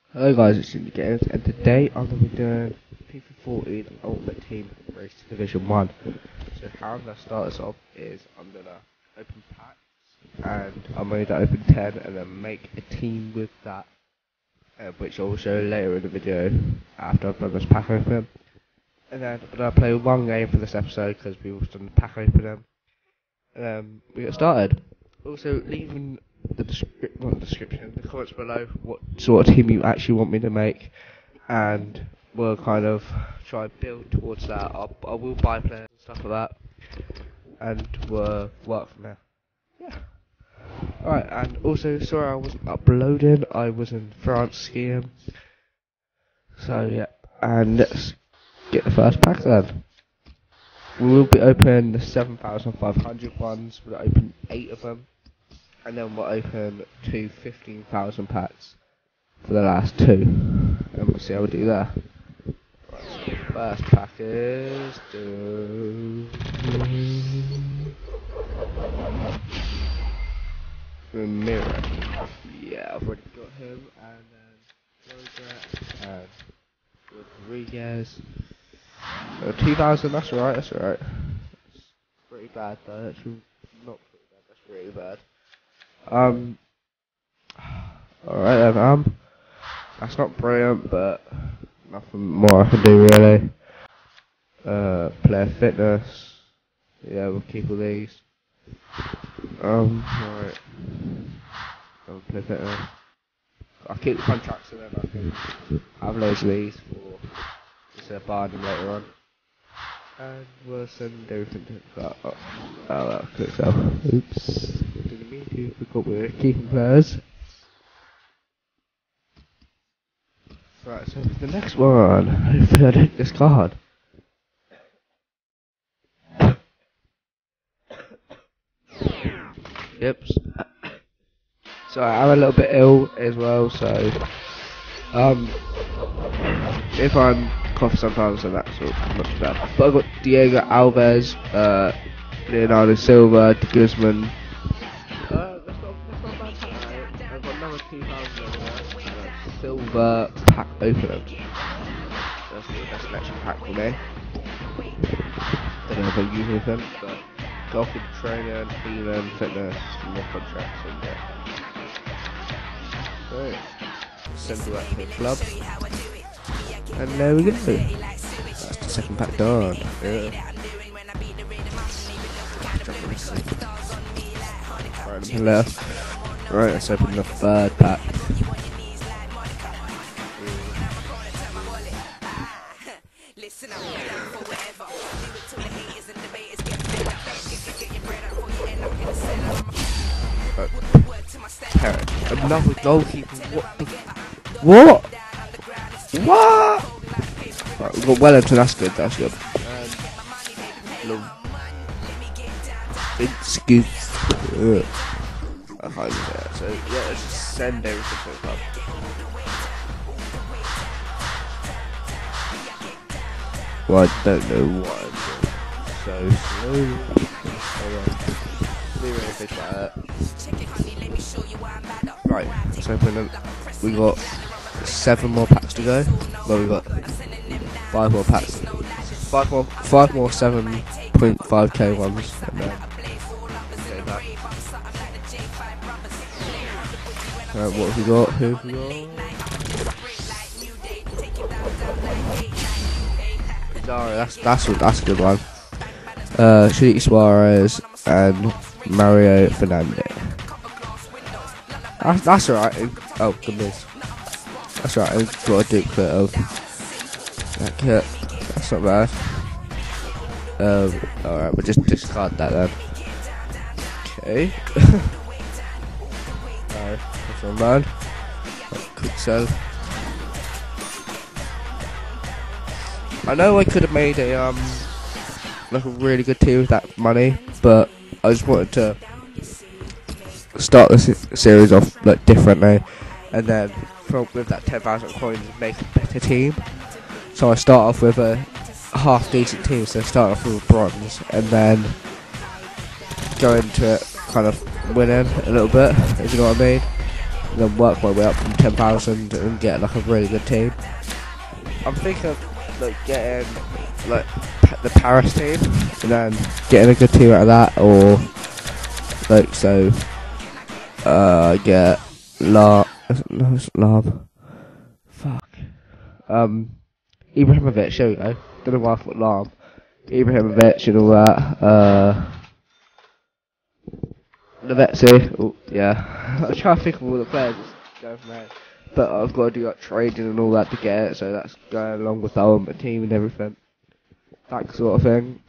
Hello guys, it's GinjieGames, and today I'm going to be doing FIFA 14 Ultimate Team Race to Division 1. So how I'm going to start this off is I'm going to open packs, and I'm going to open 10 and then make a team with that, which I'll show later in the video after I've done this pack opening. And then I'm going to play one game for this episode because we've done the pack opening. And then we get started. Also, leave in the description, the comments below, what sort of team you actually want me to make, and we'll kind of try and build towards that. I will buy players and stuff like that, and we'll work from there. Yeah. Alright, and also, sorry I wasn't uploading, I was in France skiing. So, yeah, and let's get the first pack then. We will be opening the 7,500 ones, we'll open 8 of them. And then we'll open two 15,000 packs for the last 2. And we'll see how we do there. Right, so first pack is Mirror. Yeah, I've already got him. And then Roger and Rodriguez. 2,000, that's alright, that's alright. That's pretty bad though, that's not pretty bad, that's really bad. Alright then, that's not brilliant, but nothing more I can do really. Player fitness, yeah, we'll keep all these. Right, player fitness. I'll keep the contracts and then I can have loads of these for just a bargain later on. And we'll send everything to that. Oh, that clicks out. Oops. Didn't mean to. Forgot we were keeping players. Right, so for the next one, hopefully I don't discard. Yep. So I'm a little bit ill as well, so if I'm coughing sometimes, then that's not too bad. But I've got Diego Alves, Leonardo Silva, De Guzman. That's not bad pack. I've got another 2,000 over there. Silver pack opener. That's the best selection pack for me. Don't know if I use anything, but golf and training, healing, fitness, more contracts, and yeah. So, send all that to the club. And there we go. That's the second pack done. Yeah. Right and left. Right, let's open the third pack. Another goalkeeper. What? What? Right, we've got Wellington, that's good, that's good. Excuse. I can't do that, so yeah, let's just send everything to the club. Well, I don't know why I'm so slow. Right, let's open them. We got 7 more packs to go. Well, we got 5 more packs. 5 more 7.5k ones. And then what have we got? Who have we got? Zara, that's a good one. Shitty Suarez and Mario Fernandez. That's alright. Oh goodness. That's right, I've got a duplicate of that kit. That's not bad. Alright, we'll just discard that then. Okay. That's not bad. Quick sell. I know I could have made a like a really good team with that money, but I just wanted to start the series off like differently, and then with that 10,000 coins make a better team. So I start off with a half decent team, so I start off with a bronze and then go into it kind of winning a little bit, if you know what I mean. and then work my way up from 10,000 and get like a really good team. I'm thinking of like getting like the Paris team and then getting a good team out of that, or like so get Lab. Fuck. Ibrahimovic, there we go. Don't know why I thought Lab. Ibrahimovic and all that. Lavetzi. Oh, yeah. I'm trying to think of all the players going from there. But I've got to do like trading and all that to get it, so that's going along with my team and everything. That sort of thing.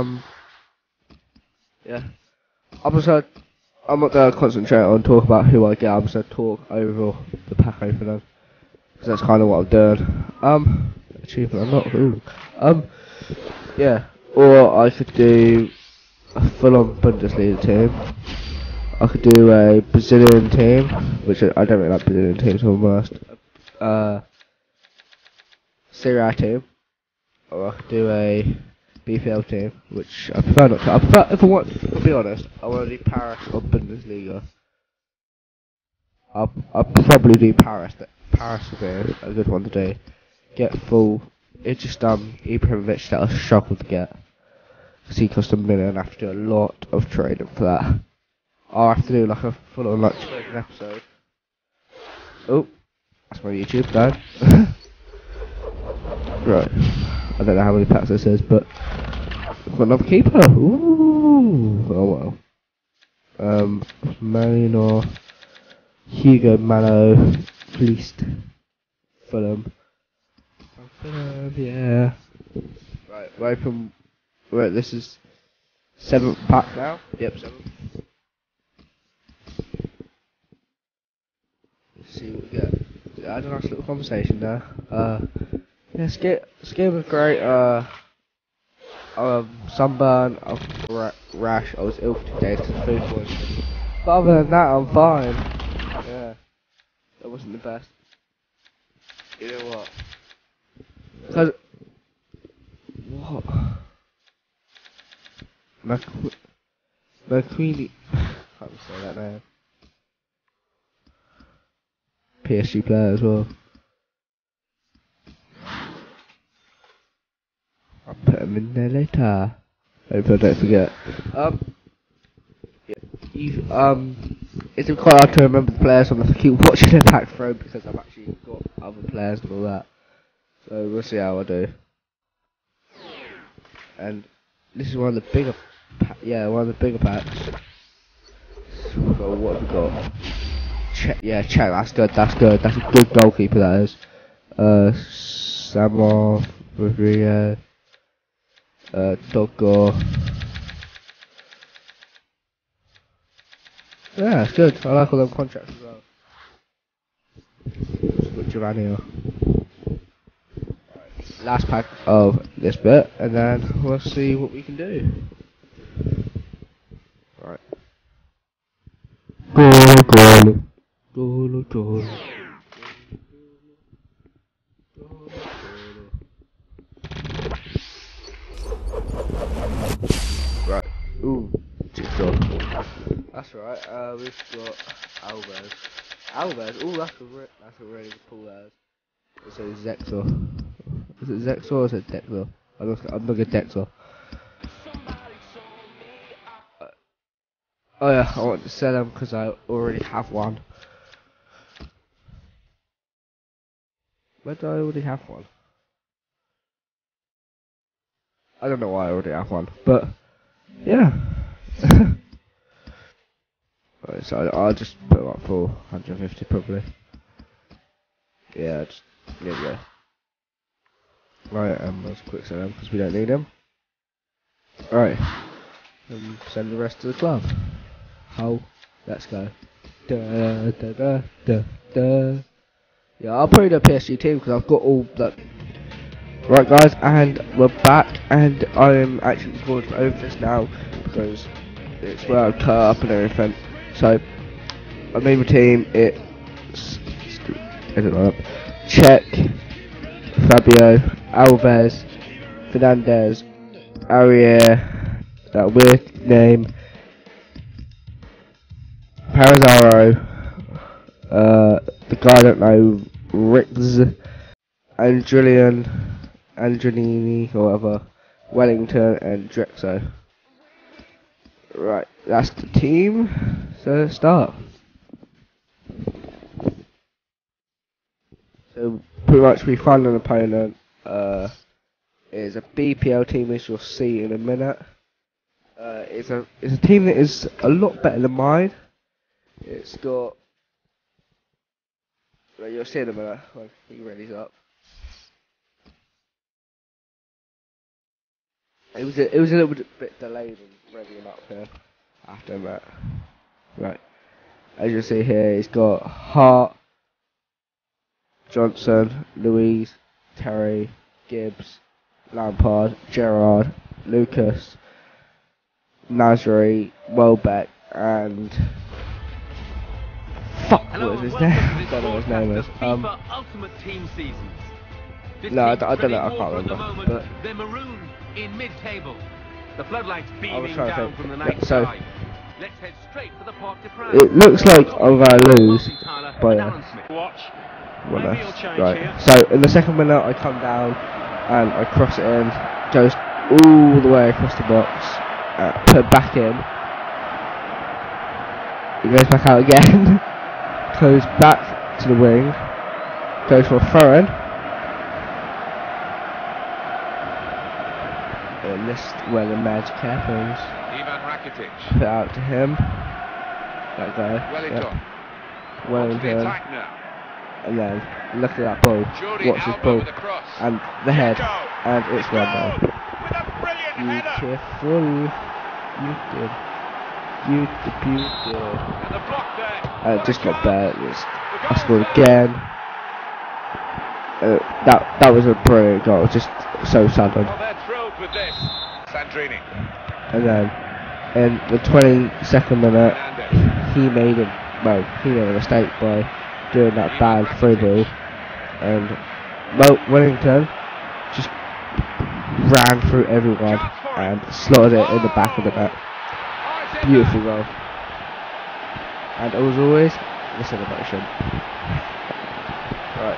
Yeah. I'm not going to concentrate on talk about who I get, I'm just going to talk over the pack opener. Because that's kind of what I'm doing. Achievement unlocked. Ooh. Yeah. Or I could do a full-on Bundesliga team. I could do a Brazilian team, which I don't really like Brazilian teams, to be honest. Serie A team. Or I could do a BPL team, which I prefer not to. I prefer, if I want to be honest, I want to do Paris or Bundesliga. I'll probably do Paris. Paris would be a good one to do. Get full. It's just Ibrahimovic that I struggle to get. Because he costs $1 million, I have to do a lot of trading for that. I'll have to do like a full on like trading episode. Oh, that's my YouTube done. Right. I don't know how many packs this is, but I've got another keeper. Ooh. Oh well. Marino, Hugo Malo, Fleeced, Fulham, yeah. Right, we're open. Right, this is 7th pack now. Yep, 7th. Let's see what we get. I had a nice little conversation there. Yeah, Skin was great. Sunburn, rash. I was ill for 2 days because of food poisoning. But other than that, I'm fine. Yeah, that wasn't the best. You know what? Cause what? McQueenie. Can't say that name. PSG player as well. I'll put him in there later. Hope I don't forget. Yeah, it's quite hard to remember the players, so I'm going to keep watching their pack throw because I've actually got other players and all that. So we'll see how I do. And this is one of the bigger, one of the bigger packs. So what have we got? Check, that's good. That's a good goalkeeper, that is. Samor, Rodrigo, Doggo. Yeah, it's good. I like all them contracts as well. Got Giovanni. Last pack of this bit, and then we'll see what we can do. Right. Goal. Right. Ooh, jigsaw. That's right. We've got Alves. Ooh, that's a really good pull there. So Zexor. Is it Zexor or is it Dexor? I'm looking at Dexor. Oh yeah, I want to sell them because I already have one. Where do I already have one? I don't know why I already have one, but yeah. Right, so I'll just put them up for 150 probably. Yeah, there we go. Right, let's quick sell them because we don't need them. Right, send the rest to the club. Let's go. Yeah, I'll probably do a PSG team because I've got all that. Right, guys, and we're back, and I'm actually going to over this now because it's where I cut up and everything. So I made my team. It's Check, Fabio, Alves, Fernandez, Aurier, that weird name, Parazaro, the guy I don't know, Ricks, Angelini, or whatever, Wellington, and Drexo. Right, that's the team. So let's start. So pretty much we find an opponent. Is a BPL team, as you'll see in a minute. It's a team that is a lot better than mine. It's got. Well, you'll see in a minute when he ready's up. It was a little bit delayed in readying up here. After that, right. As you see here, he's got Hart, Johnson, Louise, Terry, Gibbs, Lampard, Gerrard, Lucas, Nasri, Welbeck, and fuck, what is his name? I don't know what his name is. No, I don't know. I can't remember. But they're marooned in mid-table. The floodlights beaming down from the night so, sky. Let's head straight for the Parc des Princes. it looks like I'm gonna lose, but right. So in the second minute, I come down and I cross it in, goes all the way across the box, put it back in. He goes back out again, goes back to the wing, goes for a throw-in. And this is where the magic happens. Put it out to him. That guy. Wellington. And then look at that ball. Watch this ball. And the head. And it's 1-0. Beautiful. Beautiful. It just got better. I scored again. That was a brilliant goal. Just so sudden. And then in the 22nd minute, he made a mistake by doing that bad through ball, and Wellington just ran through everyone and slotted it in the back of the net. Beautiful goal. And as always, the celebration. Right,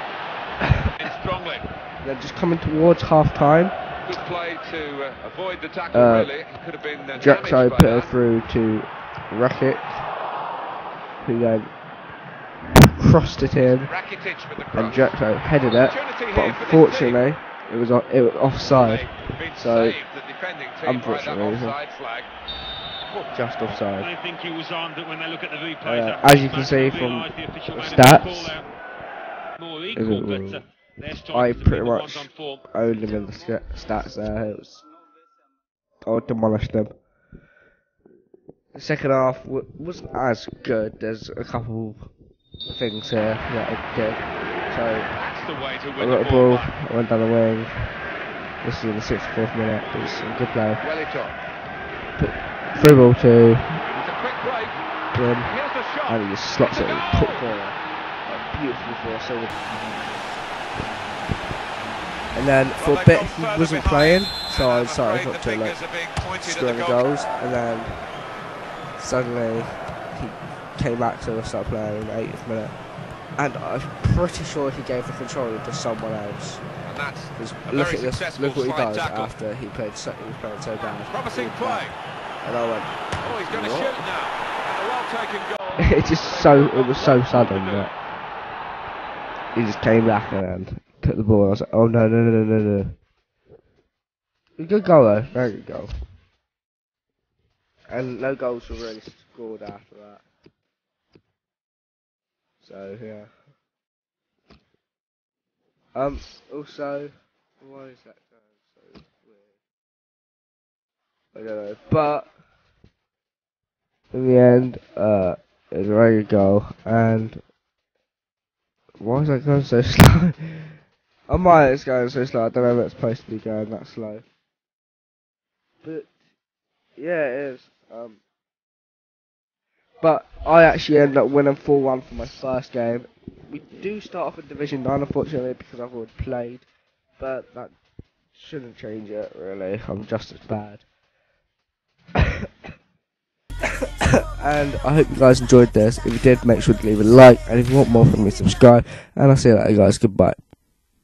yeah. They're just coming towards half time. Good play to avoid the tackle, really. It could have been Jaxo put it through to Rakic, who then crossed it in, and Jaxo headed it, but unfortunately it was offside. So unfortunately, just offside. I think he was on, but when they look at the replay, as you can see from the stats, I pretty much owned him in the stats there. I demolished him. The second half wasn't as good. There's a couple things here that I did. So I got a ball, I went down the wing. This is in the 64th minute. It's a good play. Through ball to him, and he just slots it in the top corner. Beautiful for us. And then for a bit he wasn't playing, so I decided not to score any goals. And then suddenly he came back to start playing in the 80th minute, and I'm pretty sure he gave the controller to someone else. Look at this! Look what he does after he was playing so bad. Promising play. And I went, oh, he's going to shoot now. And a well-taken goal. It was so sudden that he just came back and then took the ball, and I was like, oh no. Good goal though, very good goal. And no goals were really scored after that. So yeah. Also, why is that going so weird? I don't know. But in the end, it was a very good goal. And why is that going so slow? I might it's going so slow. I don't know if it's supposed to be going that slow. But yeah, it is. But I actually ended up winning 4-1 for my first game. We do start off in Division 9, unfortunately, because I've already played. But that shouldn't change it, really. I'm just as bad. And I hope you guys enjoyed this. If you did, make sure to leave a like, and if you want more from me, subscribe. And I'll see you later, guys. Goodbye.